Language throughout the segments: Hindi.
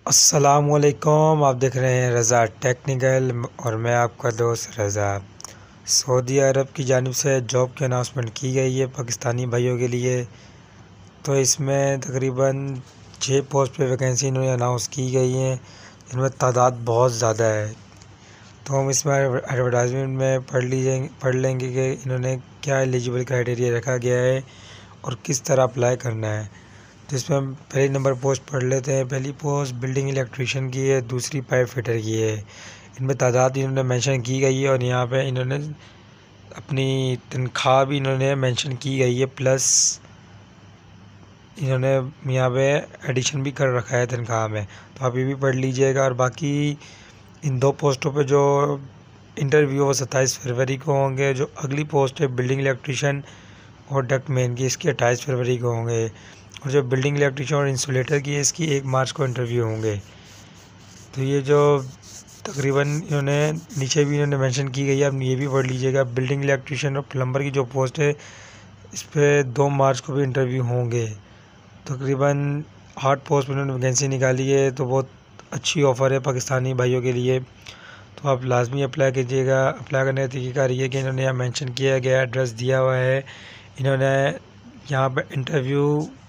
अस्सलामुअलैकुम। आप देख रहे हैं रज़ा टेक्निकल और मैं आपका दोस्त रज़ा। सऊदी अरब की जानिब से जॉब की अनाउंसमेंट की गई है पाकिस्तानी भाइयों के लिए। तो इसमें तकरीबन 6 पोस्ट पे वैकेंसी इन्होंने अनाउंस की गई हैं। इनमें तादाद बहुत ज़्यादा है। तो हम इसमें एडवर्टाइजमेंट में पढ़ लेंगे कि इन्होंने क्या एलिजिबल क्राइटेरिया रखा गया है और किस तरह अप्लाई करना है। तो इसमें हम पहले नंबर पोस्ट पढ़ लेते हैं। पहली पोस्ट बिल्डिंग इलेक्ट्रीशियन की है, दूसरी पाइप फिटर की है। इनमें तादाद इन्होंने मेंशन की गई है और यहाँ पे इन्होंने अपनी तनख्वाह भी इन्होंने मेंशन की गई है, प्लस इन्होंने यहाँ पे एडिशन भी कर रखा है तनख्वाह में। तो आप ये भी पढ़ लीजिएगा। और बाकी इन 2 पोस्टों पे जो इंटरव्यू वो 27 फरवरी को होंगे। जो अगली पोस्ट है बिल्डिंग इलेक्ट्रीशियन और डक्ट मैन की, इसके 28 फरवरी को होंगे। और जो बिल्डिंग इलेक्ट्रीशियन और इंसुलेटर की है, इसकी 1 मार्च को इंटरव्यू होंगे। तो ये जो तकरीबन इन्होंने नीचे भी इन्होंने मेंशन की गई है, आप ये भी पढ़ लीजिएगा। बिल्डिंग इलेक्ट्रीशियन और प्लम्बर की जो पोस्ट है, इस पर 2 मार्च को भी इंटरव्यू होंगे। तकरीबन 8 पोस्ट पर इन्होंने वैकेंसी निकाली है। तो बहुत अच्छी ऑफ़र है पाकिस्तानी भाइयों के लिए। तो आप लाजमी अप्लाई कीजिएगा। अप्लाई करने का तरीका ये है कि इन्होंने यहाँ मेंशन किया गया एड्रेस दिया हुआ है। इन्होंने यहाँ पर इंटरव्यू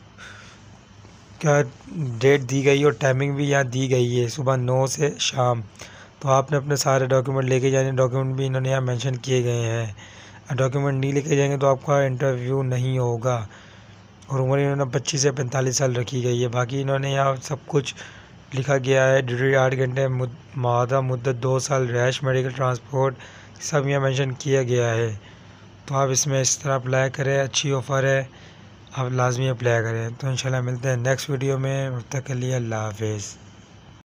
क्या डेट दी गई और टाइमिंग भी यहाँ दी गई है, सुबह 9 से शाम। तो आपने अपने सारे डॉक्यूमेंट लेके जाने। डॉक्यूमेंट भी इन्होंने यहाँ मेंशन किए गए हैं। डॉक्यूमेंट नहीं लेके जाएंगे तो आपका इंटरव्यू नहीं होगा। और उम्र इन्होंने 25 से 45 साल रखी गई है। बाकी इन्होंने यहाँ सब कुछ लिखा गया है। ड्यूटी 8 घंटे, मादा मुद्दत 2 साल, रैश, मेडिकल, ट्रांसपोर्ट, सब यहाँ मेंशन किया गया है। तो आप इसमें इस तरह अप्लाई करें, अच्छी ऑफ़र है, आप लाजमी अप्लाई करें। तो इंशाल्लाह मिलते हैं नेक्स्ट वीडियो में। तब तक के लिए अल्लाह हाफिज़।